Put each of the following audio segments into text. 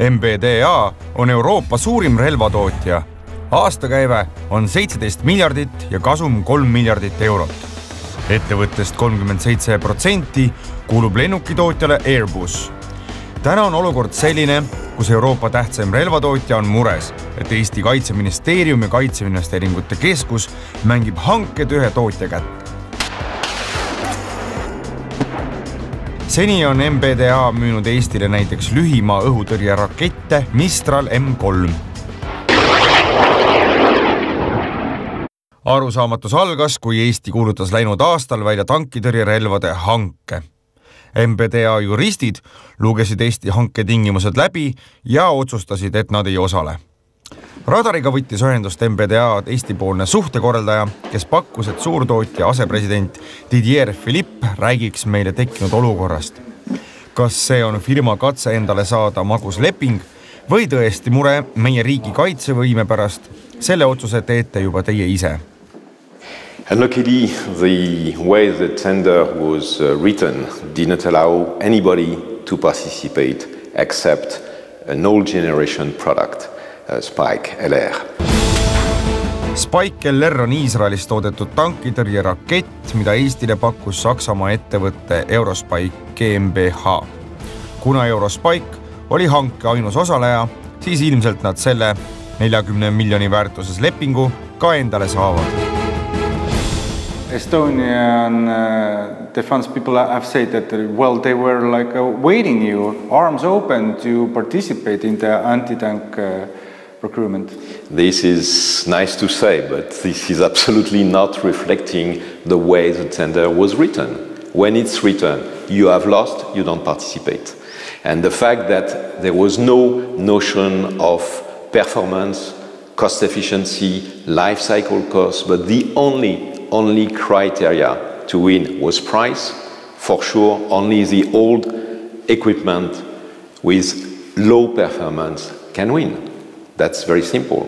MBDA on Euroopa suurim relvatootja. Aastakäive on 17 miljardit ja kasum 3 miljardit eurot. Ettevõttest 37% kuulub lennukitootjale Airbus. Täna on olukord selline, kus Euroopa tähtsaim relvatootja on mures, et Eesti Kaitseministeerium ja Kaitseinvesteeringute Keskus mängib hanked ühe tootja kätte. Seni on MBDA müünud Eestile näiteks lühimaa õhutõrje rakette Mistral M3. Arusaamatus algas, kui Eesti kuulutas läinud aastal välja tankitõrjerelvade hanke. MBDA juristid lugesid Eesti hanke tingimused läbi ja otsustasid, et nad ei osale. Radariga võttis ühendust MBDA Eesti-poolne suhtekorraldaja, kes pakkus, et suurtootja asepresident Didier Philippe räägiks meile tekkinud olukorrast. Kas see on firma katse endale saada magus leping või tõesti mure meie riigi kaitsevõime pärast, selle otsuse teete juba teie ise. And luckily, the way the tender was written didn't allow anybody to participate except an old generation product, Spike LR. Spike LR on Iisraelis toodetud tankitõrje rakett, mida Eestile pakkus Saksamaa ettevõtte Eurospike GmbH. Kuna Eurospike oli hanke ainus osaleja, siis ilmselt nad selle 40 miljoni väärtuses lepingu ka endale saavad. Estonian defense people have said that they were like waiting you, arms open to participate in the anti-tank procurement. This is nice to say, but this is absolutely not reflecting the way the tender was written. When it's written, you have lost, you don't participate. And the fact that there was no notion of performance, cost efficiency, life cycle cost, but the only criteria to win was price. For sure, only the old equipment with low performance can win. That's very simple.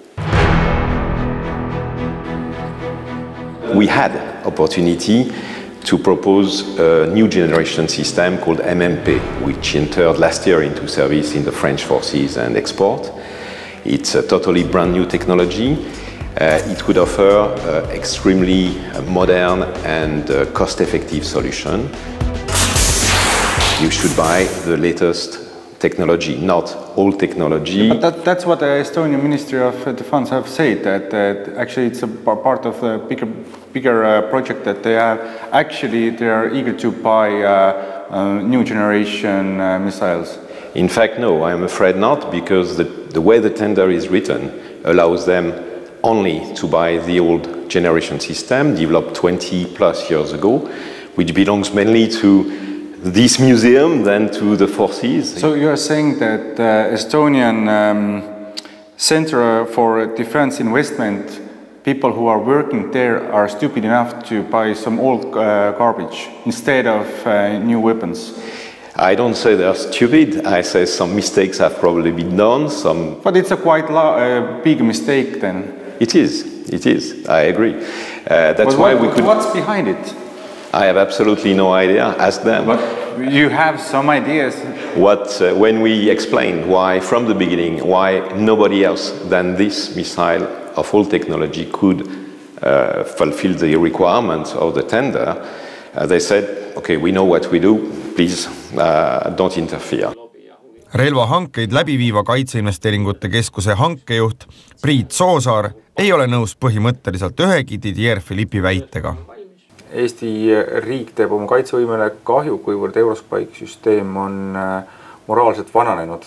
We had opportunity to propose a new generation system called MMP, which entered last year into service in the French forces and export. It's a totally brand new technology. It would offer extremely modern and cost-effective solution. You should buy the latest technology, not old technology. But that's what the Estonian Ministry of Defense have said, that actually it's a part of a bigger project that they have. Actually, they are eager to buy new generation missiles. In fact, no, I'm afraid not, because the way the tender is written allows them only to buy the old generation system developed 20 plus years ago, which belongs mainly to this museum than to the forces. So you are saying that Estonian Center for Defense Investment, people who are working there are stupid enough to buy some old garbage instead of new weapons? I don't say they're stupid. I say some mistakes have probably been done. But it's a quite big mistake then. It is. I agree. That's why we could. What's behind it? I have absolutely no idea. Ask them. But you have some ideas. When we explained why, from the beginning, why nobody else than this missile of old technology could fulfill the requirements of the tender, they said, okay, we know what we do, please don't interfere. Relvahankeid läbi viiva Kaitseinvesteeringute Keskuse hankejuht Priit Soosaar ei ole nõus põhimõtteliselt ühegi Didier Philippi väitega. Eesti riik teeb oma kaitsevõimele kahju, kuivõrd Eurospike süsteem on moraalselt vananenud.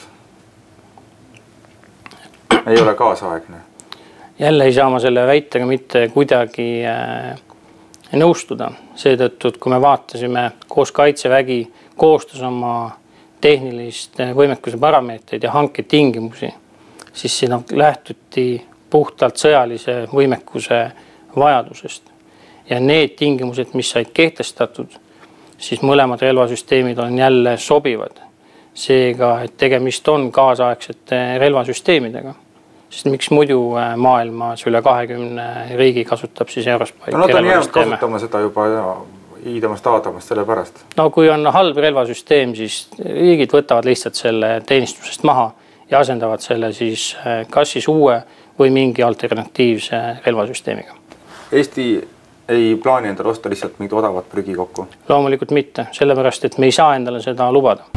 Ei ole kaasaegne. Jälle ei saa ma selle väitega mitte kuidagi nõustuda. Seetõttu, kui me vaatasime koos Kaitsevägi koostas oma tehnilist võimekuse parameetreid ja hanketingimusi, siis siin lähtuti puhtalt sõjalise võimekuse vajadusest. Ja need tingimused, mis said kehtestatud, siis mõlemad relvasüsteemid on jälle sobivad. Seega, et tegemist on kaasaegsete relvasüsteemidega. Sest miks muidu maailmas üle 20 riigi kasutab siis Eurospike? Nad on jäänud kasutama seda juba hiidamast aadamast selle pärast? No kui on halb relvasüsteem, siis riigid võtavad lihtsalt selle teenistusest maha ja asendavad selle siis kas siis uue või mingi alternatiivse relvasüsteemiga. Eesti ei plaani endale osta lihtsalt mingit odavat prügi kokku? Loomulikult mitte, sellepärast et me ei saa endale seda lubada.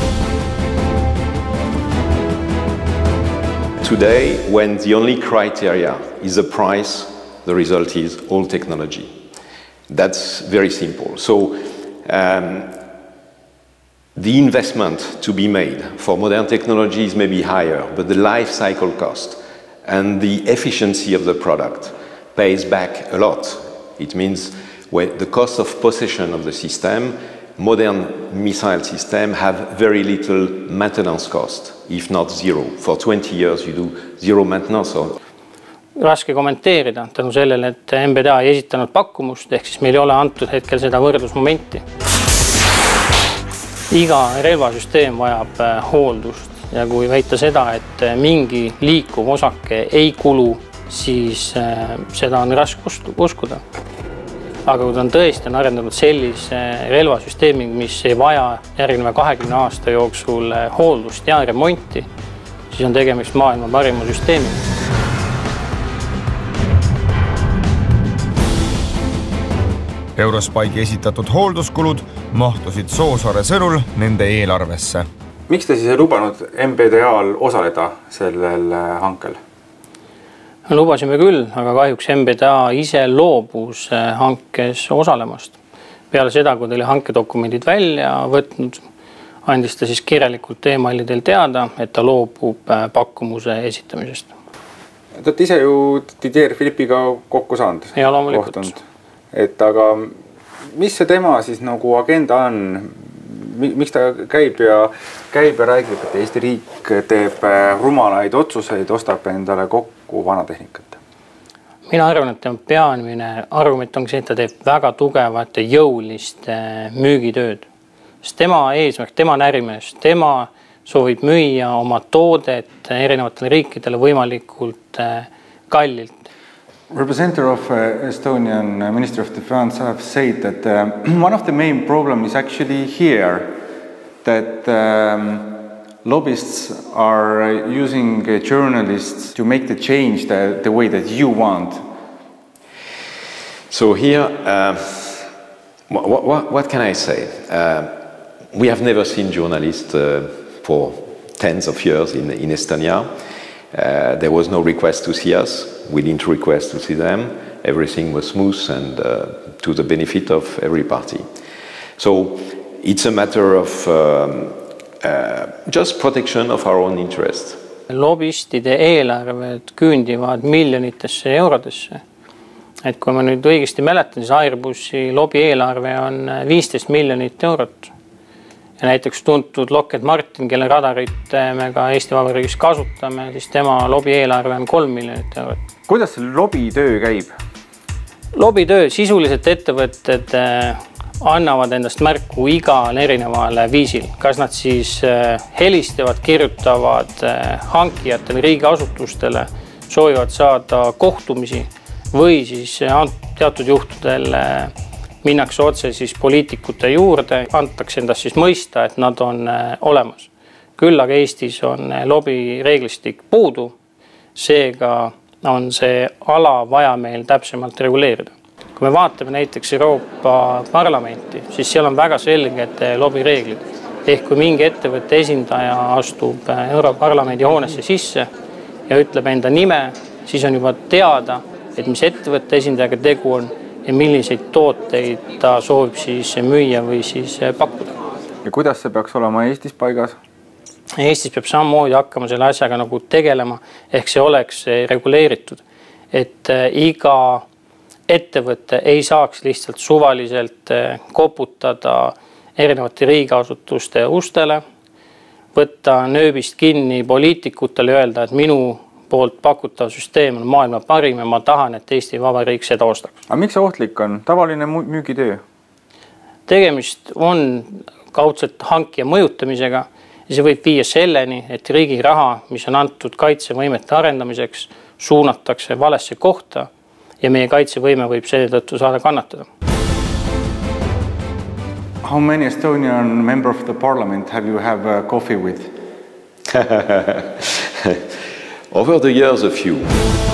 Today, when the only criteria is the price, the result is all technology. That's very simple. So the investment to be made for modern technologies may be higher, but the life cycle cost and the efficiency of the product pays back a lot. It means when the cost of possession of the system, modern missile system have very little maintenance cost, if not zero. For 20 years you do zero maintenance. Raske kommenteerida tänu sellele, et MBDA ei esitanud pakkumust, ehk siis meil ei ole antud hetkel seda võrdlusmomenti. Iga relvasüsteem vajab hooldust ja kui väita seda, et mingi liikuv osake ei kulu, siis seda on raske uskuda. Aga kui ta on tõesti arendanud sellise relvasüsteemi, mis ei vaja järgneva 20 aasta jooksul hooldust ja remonti, siis on tegemist maailma parima süsteemiga. Eurospaigi esitatud hoolduskulud mahtusid Soosaare sõnul nende eelarvesse. Miks te siis ei lubanud MBDA-l osaleda sellel hankel? Lubasime küll, aga kahjuks MBDA ise loobus hankes osalemast. Peale seda, kui ta oli hankedokumendid välja võtnud, andis ta siis kirjalikult e-mailidel teada, et ta loobub pakkumuse esitamisest. Te olete ise ju Didier Philippiga kokku saanud? Ja loomulikult. Aga mis see tema siis nagu agenda on? Miks ta käib ja räägib, et Eesti riik teeb rumalaid otsuseid, ostab endale kokku vana tehnikat? Mina arvan, et peamine argument on see, et ta teeb väga tugevat ja jõulist müügitööd. Sest tema eesmärk, tema närimees, tema soovib müüa oma toodet erinevatele riikidele võimalikult kallilt. Representative of Estonian Ministry of Defense have said that one of the main problems is actually here, that lobbyists are using journalists to make the change the way that you want. So here, what can I say? We have never seen journalists for tens of years in Estonia. There was no request to see us. We didn't request to see them. Everything was smooth and to the benefit of every party. So it's a matter of just protection of our own interest. Lobistide eelarved küündivad miljonitesse eurodesse. Et kui ma nüüd õigesti mäletan, siis Airbusi lobi eelarve on 15 miljonit eurot. Ja näiteks tuntud Lockheed Martin, kelle radarit me ka Eesti Vabariigis kasutame, siis tema lobi eelarve on 3 miljonit eurot. Kuidas see lobitöö käib? Lobitöö sisuliselt ettevõtted annavad endast märku igal erineval viisil. Kas nad siis helistavad, kirjutavad hankijatele, riigiasutustele, soovivad saada kohtumisi või siis teatud juhtudel minnakse otse siis poliitikute juurde, antakse endast siis mõista, et nad on olemas. Küll aga Eestis on lobi reeglistik puudu, seega on see ala vaja meil täpsemalt reguleerida. Kui me vaatame näiteks Euroopa Parlamenti, siis seal on väga selged lobireeglid. Ehk kui mingi ettevõtte esindaja astub Euroopa Parlamendi hoonesse sisse ja ütleb enda nime, siis on juba teada, et mis ettevõtte esindajaga tegu on ja milliseid tooteid ta soovib siis müüa või siis pakkuda. Ja kuidas see peaks olema Eestis paigas? Eestis peab samamoodi hakkama selle asjaga nagu tegelema, ehk see oleks reguleeritud, et iga ettevõte ei saaks lihtsalt suvaliselt koputada erinevate riigiasutuste ustele, võtta nööbist kinni poliitikutele ja öelda, et minu poolt pakutav süsteem on maailma parim ja ma tahan, et Eesti Vabariik seda ostaks. Aga miks see ohtlik on? Tavaline müügitöö? Tegemist on kaudselt hankija mõjutamisega ja see võib viia selleni, et riigi raha, mis on antud kaitsevõimete arendamiseks, suunatakse valesse kohta ja meie kaitsevõime võib selle tõttu saada kannatada. How many Estonian member of the parliament have you have coffee with? Over the years, a few.